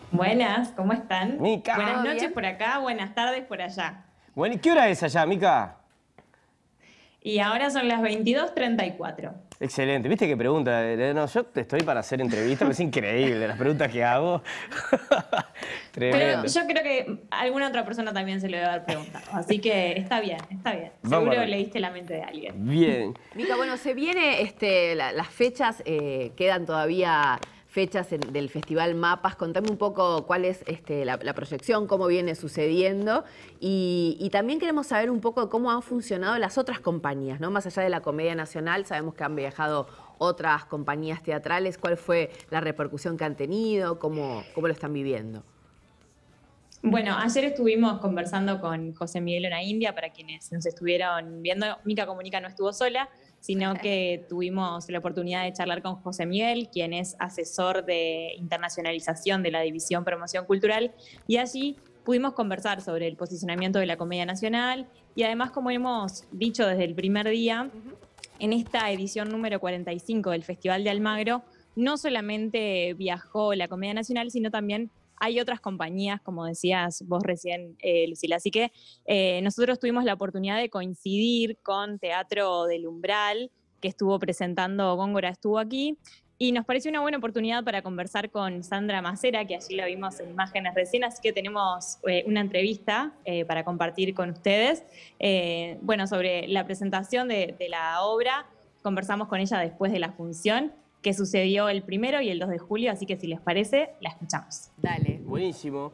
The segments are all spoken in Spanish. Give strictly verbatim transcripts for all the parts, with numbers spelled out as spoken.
Buenas, ¿cómo están? Mica. Buenas ¿Todo noches bien? por acá, buenas tardes por allá. Bueno, ¿y qué hora es allá, Mica? Y ahora son las veintidós treinta y cuatro. Excelente. ¿Viste qué pregunta? Eh, No, yo te estoy para hacer entrevistas, es increíble las preguntas que hago. Pero Tremendo. yo creo que alguna otra persona también se lo debe haber preguntado. Así que está bien, está bien. Vamos Seguro a ver. leíste la mente de alguien. Bien. Mica, bueno, se viene, este, la- las fechas, eh, quedan todavía fechas en- del Festival Mapas. Contame un poco cuál es este, la, la proyección, cómo viene sucediendo y, y también queremos saber un poco de cómo han funcionado las otras compañías, ¿no? Más allá de la Comedia Nacional, sabemos que han viajado otras compañías teatrales. ¿Cuál fue la repercusión que han tenido? ¿Cómo, cómo lo están viviendo? Bueno, ayer estuvimos conversando con José Miguel Ona India, para quienes nos estuvieron viendo. Mica Comunica no estuvo sola, sino que tuvimos la oportunidad de charlar con José Miguel, quien es asesor de internacionalización de la División Promoción Cultural, y allí pudimos conversar sobre el posicionamiento de la Comedia Nacional y además, como hemos dicho desde el primer día, en esta edición número cuarenta y cinco del Festival de Almagro, no solamente viajó la Comedia Nacional, sino también hay otras compañías, como decías vos recién, eh, Lucila. Así que eh, nosotros tuvimos la oportunidad de coincidir con Teatro del Umbral, que estuvo presentando Góngora, estuvo aquí, y nos pareció una buena oportunidad para conversar con Sandra Macera, que allí la vimos en imágenes recién, así que tenemos eh, una entrevista eh, para compartir con ustedes. Eh, bueno, sobre la presentación de, de la obra, conversamos con ella después de la función, que sucedió el primero y el dos de julio, así que si les parece, la escuchamos. Dale. Buenísimo.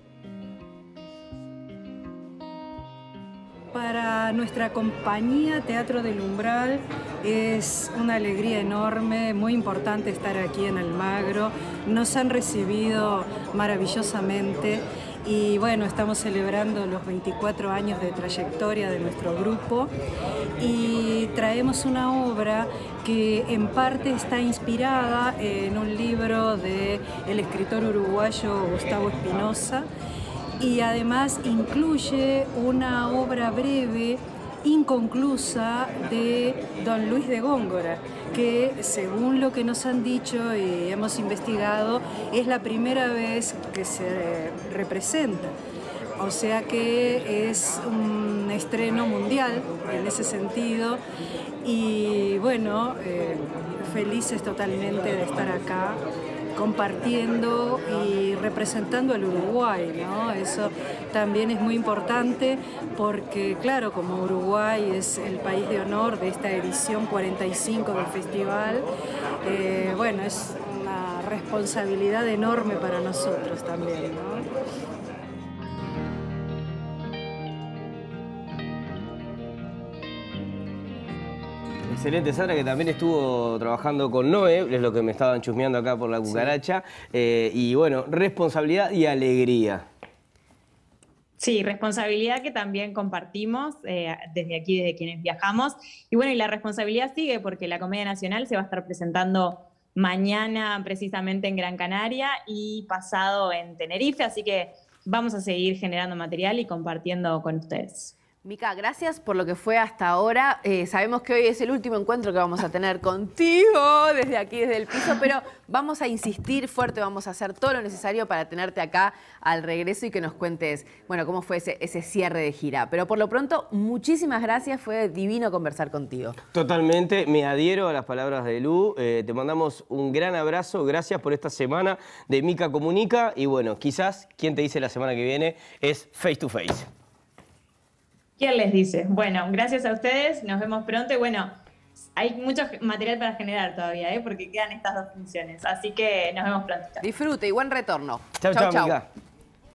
Para nuestra compañía Teatro del Umbral es una alegría enorme, muy importante estar aquí en Almagro. Nos han recibido maravillosamente y bueno, estamos celebrando los veinticuatro años de trayectoria de nuestro grupo y traemos una obra que en parte está inspirada en un libro del escritor uruguayo Gustavo Espinosa, y además incluye una obra breve, inconclusa, de don Luis de Góngora, que según lo que nos han dicho y hemos investigado, es la primera vez que se representa. O sea que es un estreno mundial en ese sentido y bueno, eh, felices totalmente de estar acá, compartiendo y representando al Uruguay, ¿no? Eso también es muy importante porque, claro, como Uruguay es el país de honor de esta edición cuarenta y cinco del festival, eh, bueno, es una responsabilidad enorme para nosotros también, ¿no? Excelente, Sandra, que también estuvo trabajando con Noé, es lo que me estaban chusmeando acá por la cucaracha. Sí. Eh, y bueno, responsabilidad y alegría. Sí, responsabilidad que también compartimos eh, desde aquí, desde quienes viajamos. Y bueno, y la responsabilidad sigue porque la Comedia Nacional se va a estar presentando mañana precisamente en Gran Canaria y pasado en Tenerife, así que vamos a seguir generando material y compartiendo con ustedes. Mica, gracias por lo que fue hasta ahora. Eh, sabemos que hoy es el último encuentro que vamos a tener contigo desde aquí, desde el piso, pero vamos a insistir fuerte, vamos a hacer todo lo necesario para tenerte acá al regreso y que nos cuentes, bueno, cómo fue ese, ese cierre de gira. Pero por lo pronto, muchísimas gracias, fue divino conversar contigo. Totalmente, me adhiero a las palabras de Lu, eh, te mandamos un gran abrazo, gracias por esta semana de Mica Comunica y bueno, quizás, quien te dice la semana que viene, es Face to Face. ¿Quién les dice? Bueno, gracias a ustedes, nos vemos pronto y bueno, hay mucho material para generar todavía, ¿eh? Porque quedan estas dos funciones, así que nos vemos pronto. Disfrute y buen retorno. Chau, chau, Mica.